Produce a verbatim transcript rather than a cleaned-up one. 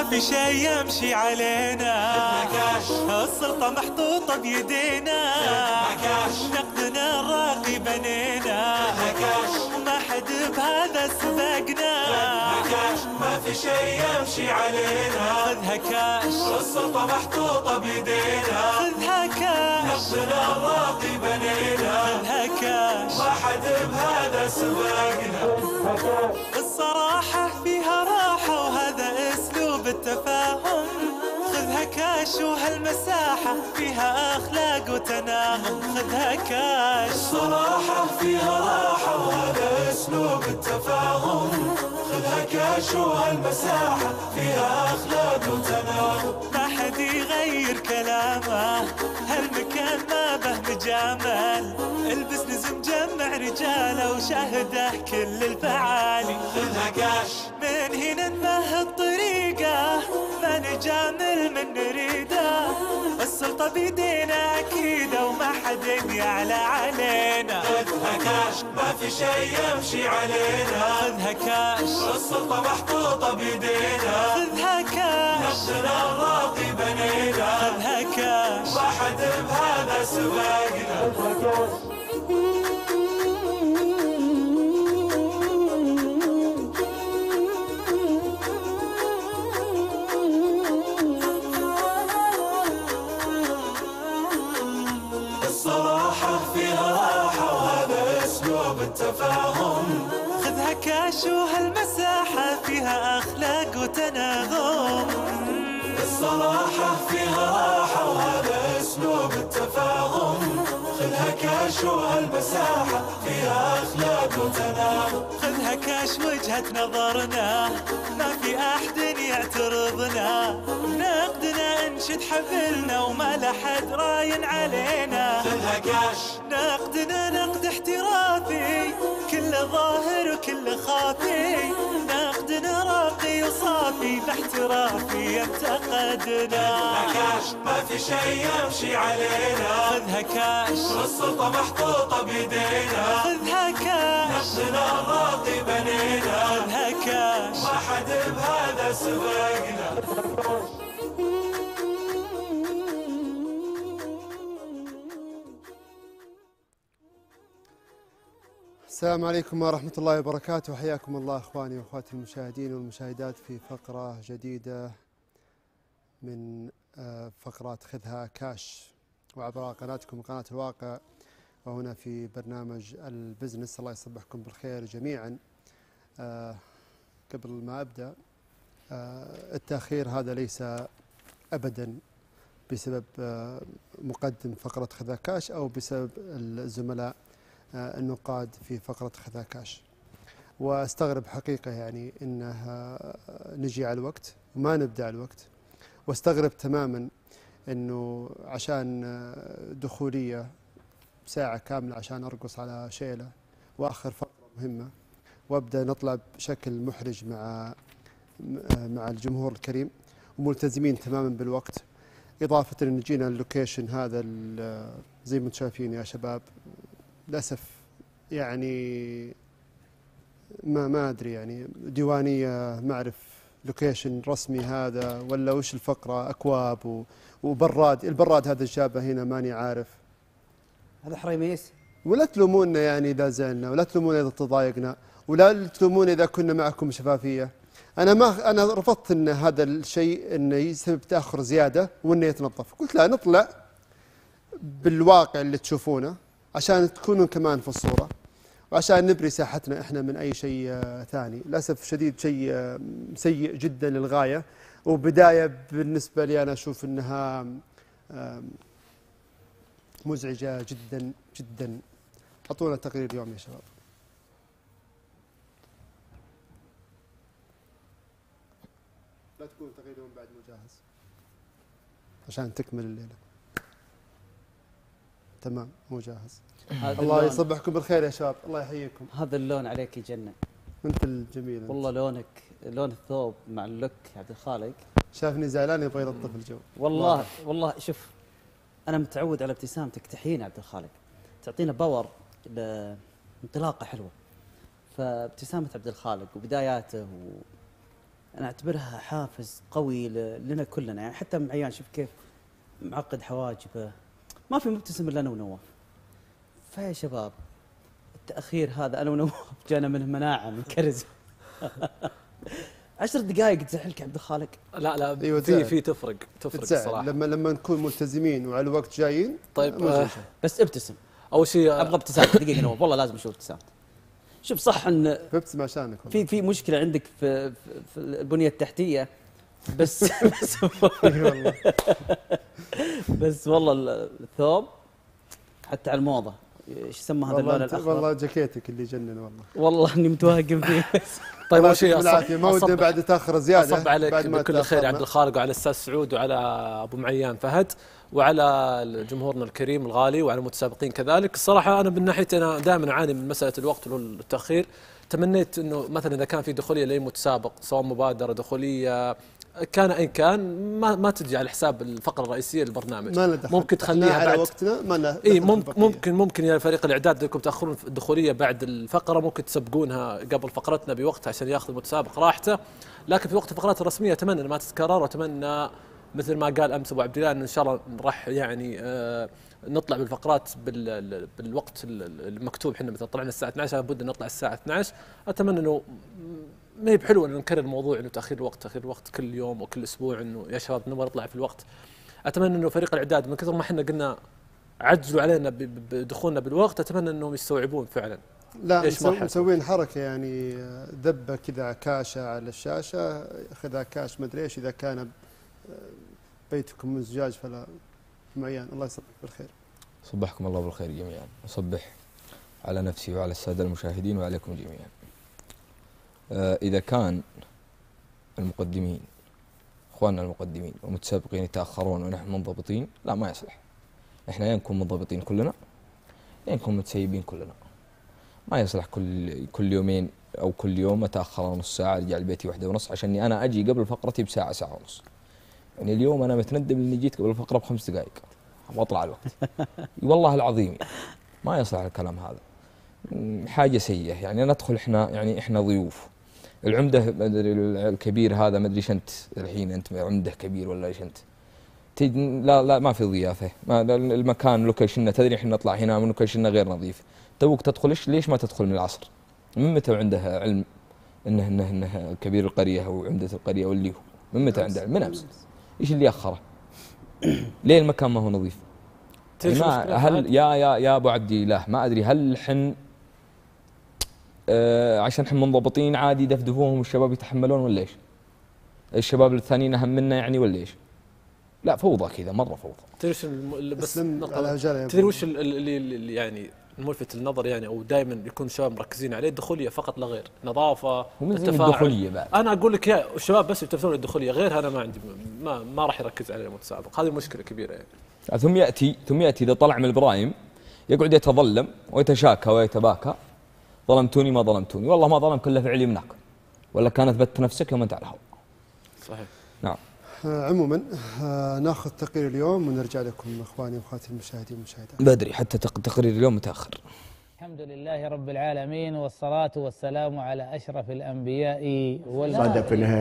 في شي يمشي علينا، السلطة محطوطة بيدينا، نقدنا الراقي بنينا، وما حد بهذا سبقنا. ما في شي يمشي علينا، خذها كاش السلطة محطوطة بيدينا، خذها كاش نقدنا الراقي بنينا، خذها كاش ما حد بهذا سبقنا. الصراحة فيها راحة وهذا اسلوب التفاهم، خذها كاش وهالمساحة فيها اخلاق وتناغم. خذها كاش الصراحة فيها راحة وهذا اسلوب التفاهم، خذها كاش وهالمساحة فيها اخلاق وتناغم. ما حد يغير كلامه، هالمكان ما به مجامل، البزنس مجمع رجاله وشاهده كل الفعالي. خذها كاش من هنا نمهد الطريقة، ما نجامل من نريده، السلطة بيدينا أكيدة وما حد يعلى علينا. خذها كاش ما في شي يمشي علينا، خذها كاش السلطة محطوطة بيدينا، خذها كاش نقدنا الراقي بنينا، خذها كاش ما حد بهذا سبقنا. الصراحة فيها راحة وهذا اسلوب التفاهم، خذها كاش وهالمساحة فيها أخلاق وتناغم. الصراحة فيها راحة وهذا اسلوب التفاهم، خذها كاش وهالمساحة فيها اخلاق وتناغم. خذها كاش وجهة نظرنا، ما في أحد يعترضنا، نقدنا نشد حبلنا وما لحد راين علينا. خذها كاش نقدنا نقد احترافي، كل ظاهر وكل خافي، نقدنا راقي وصافي باحترافي ينتقدنا. كاش ما في شي يمشي علينا، خذها كاش السلطة محطوطة بيدينا، خذها كاش نقدنا الراقي بنينا، خذها كاش ما حد بهذا سبقنا. السلام عليكم ورحمة الله وبركاته، حياكم الله أخواني وأخواتي المشاهدين والمشاهدات في فقرة جديدة من فقرات خذها كاش، وعبر قناتكم قناة الواقع، وهنا في برنامج البزنس. الله يصبحكم بالخير جميعا. قبل ما أبدأ، التأخير هذا ليس أبدا بسبب مقدم فقرة خذها كاش أو بسبب الزملاء النقاد في فقرة خذها كاش، واستغرب حقيقة يعني انها نجي على الوقت وما نبدأ على الوقت، واستغرب تماما انه عشان دخولية ساعة كاملة عشان ارقص على شيلة واخر فقرة مهمة وابدأ نطلع بشكل محرج مع مع الجمهور الكريم وملتزمين تماما بالوقت، اضافة ان جينا اللوكيشن هذا زي ما انتم شايفين يا شباب. للأسف يعني ما ما أدري يعني ديوانية، ما أعرف لوكيشن رسمي هذا ولا وش الفقرة، أكواب وبراد. البراد هذا جابه هنا ماني عارف، هذا حريميس. ولا تلومونا يعني إذا زعلنا، ولا تلومونا إذا تضايقنا، ولا تلومونا إذا كنا معكم شفافية. أنا ما أنا رفضت أن هذا الشيء أنه يسبب تأخر زيادة وأنه يتنظف. قلت لا، نطلع بالواقع اللي تشوفونه عشان تكونوا كمان في الصورة، وعشان نبري ساحتنا احنا من اي شيء ثاني. للاسف شديد شيء سيء جدا للغاية، وبداية بالنسبة لي انا اشوف انها مزعجة جدا جدا. اعطونا تقرير اليوم يا شباب. لا تكون تقرير اليوم بعد مو جاهز عشان تكمل الليلة. تمام مو جاهز. الله يصبحكم بالخير يا شباب، الله يحييكم. هذا اللون عليك يجنن. انت الجميل انت. والله لونك لون الثوب مع اللوك يا عبد الخالق. شافني زعلان يبغى يلطف الجو. والله واضح. والله شوف، انا متعود على ابتسامتك تحين يا عبد الخالق، تعطينا باور، انطلاقه حلوه. فابتسامه عبد الخالق وبداياته انا اعتبرها حافز قوي ل- لنا كلنا، يعني حتى معيان شوف كيف معقد حواجبه، ما في مبتسم الا انا ونواف. فيا شباب التاخير هذا انا ونواف جانا منه مناعه من كرز. عشر دقائق تزعلك يا عبد الخالق؟ لا لا أيوة في تزعل. في تفرق تفرق تزعل الصراحه. لما لما نكون ملتزمين وعلى الوقت جايين. طيب مو زي آه شيء. بس ابتسم. اول شيء آه، ابغى ابتسامه دقيقه نواف، والله لازم اشوف ابتسامه. شوف صح ان ببتسم عشانك والله. في في مشكله عندك في في في البنيه التحتيه، بس بس إي والله. بس والله الثوب حتى على الموضه، ايش يسمى هذا والله اللون أنت- الاخضر؟ والله جاكيتك اللي يجنن والله. والله اني متوهق فيه. طيب الله اول شيء يعطيكم العافيه، ما ودي أصب- بعد تاخر زياده. اصب عليك بعد ما بكل خير يا عبد تأخرنا. الخالق وعلى الاستاذ سعود وعلى ابو معيان فهد وعلى جمهورنا الكريم الغالي وعلى المتسابقين كذلك. الصراحه انا من ناحيتي انا دائما اعاني من مساله الوقت والتاخير. تمنيت انه مثلا اذا كان في دخوليه لاي متسابق سواء مبادره دخوليه كان اي كان ما ما تجي على حساب الفقره الرئيسيه للبرنامج. ما له دخل. ممكن تخليها إحنا على بعد وقتنا ما له اي دخل ممكن بالبقية. ممكن ممكن يا فريق الاعداد انكم تاخرون الدخوليه بعد الفقره، ممكن تسبقونها قبل فقرتنا بوقت عشان ياخذ المتسابق راحته، لكن في وقت الفقرات الرسميه اتمنى انها ما تتكرر، واتمنى مثل ما قال امس ابو عبد الله ان شاء الله راح يعني آه نطلع بالفقرات بال بالوقت المكتوب. احنا مثلا طلعنا الساعه اثنعش لابد نطلع الساعه اثنعش. اتمنى انه ما هي بحلو ان نكرر الموضوع انه تاخير الوقت تاخير الوقت كل يوم وكل اسبوع، انه يا شباب نبغى نطلع في الوقت. اتمنى انه فريق الاعداد من كثر ما احنا قلنا عجلوا علينا بدخولنا بالوقت، اتمنى انهم يستوعبون فعلا. لا إيش مسو- مرحلة؟ مسوين حركه يعني ذبه كذا كاشه على الشاشه، خذها كاش مدري ايش، اذا كان بيتكم من زجاج فلا معيان. الله يصبحك بالخير. صبحكم الله بالخير جميعا، أصبح على نفسي وعلى السادة المشاهدين وعليكم جميعا. آه إذا كان المقدمين إخواننا المقدمين والمتسابقين يتأخرون ونحن منضبطين، لا ما يصلح. إحنا يا نكون منضبطين كلنا يا نكون متسيبين كلنا. ما يصلح كل كل يومين أو كل يوم أتأخر نص ساعة أرجع لبيتي واحدة ونص عشان أنا أجي قبل فقرتي بساعة ساعة ونص. يعني اليوم أنا متندم إني جيت قبل الفقرة بخمس دقائق واطلع الوقت. والله العظيم ما يصلح الكلام هذا، حاجه سيئه. يعني ندخل احنا يعني احنا ضيوف. العمده الكبير هذا ما ادري ايش انت الحين، انت عمده كبير ولا ايش انت؟ لا لا ما في ضيافه، ما المكان لوكيشننا تدري احنا نطلع هنا من لوكيشننا غير نظيف. توك تدخل ايش ليش ما تدخل من العصر؟ من متى عنده علم انه انه انه كبير القريه او عمده القريه واللي هو من متى عنده علم؟ من امس. ايش اللي اخره؟ ليه المكان ما هو نظيف؟ يعني ما هل يا يا يا ابو عبد الله ما ادري هل حن آه عشان حن منضبطين عادي يدفدفوهم والشباب يتحملون ولا ايش؟ الشباب الثانيين اهم منا يعني ولا ايش؟ لا فوضى كذا مره فوضى. تدري وش الم- بس اسلم على رجاله. تدري وش ال- اللي اللي يعني الملفت للنظر يعني او دائما يكون الشباب مركزين عليه؟ الدخوليه فقط لا غير، نظافه ومن زين التفاعل. الدخوليه بعد. انا اقول لك يا الشباب بس يتفقون الدخوليه، غيرها انا ما عندي ما ما راح يركز عليه المتسابق، هذه مشكله كبيره يعني. ثم ياتي ثم ياتي اذا طلع من البرايم يقعد يتظلم ويتشاكى ويتباكى، ظلمتوني ما ظلمتوني، والله ما ظلم كله فعلي منك، ولا كانت بت نفسك يوم انت على الهواء. صحيح. نعم. آه عموما آه ناخذ تقرير اليوم ونرجع لكم اخواني واخواتي المشاهدين والمشاهدات. بدري حتى تق- تقرير اليوم متاخر. الحمد لله رب العالمين، والصلاة والسلام على أشرف الأنبياء والمرسلين.